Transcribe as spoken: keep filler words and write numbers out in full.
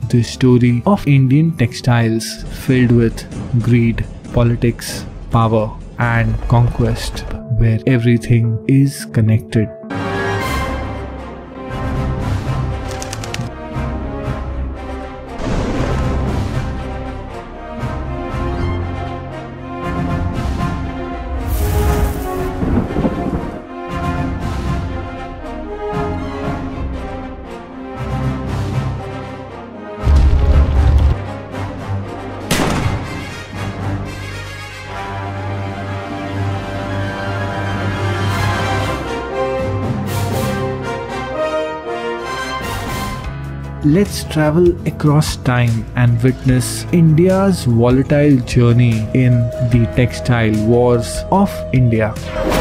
the story of Indian textiles filled with greed, politics, power, and conquest, where everything is connected. Let's travel across time and witness India's volatile journey in the textile wars of India.